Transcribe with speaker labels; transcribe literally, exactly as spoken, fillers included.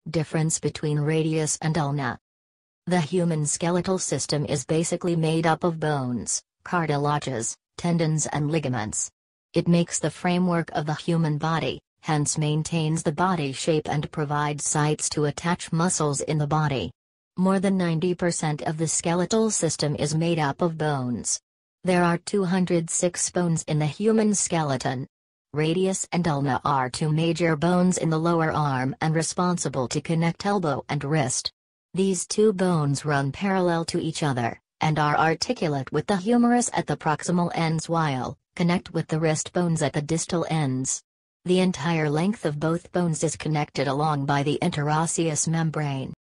Speaker 1: Difference between radius and ulna. The human skeletal system is basically made up of bones, cartilages, tendons and ligaments. It makes the framework of the human body, hence maintains the body shape and provides sites to attach muscles in the body. More than ninety percent of the skeletal system is made up of bones. There are two hundred six bones in the human skeleton. Radius and ulna are two major bones in the lower arm and responsible to connect elbow and wrist. These two bones run parallel to each other, and are articulate with the humerus at the proximal ends while connect with the wrist bones at the distal ends. The entire length of both bones is connected along by the interosseous membrane.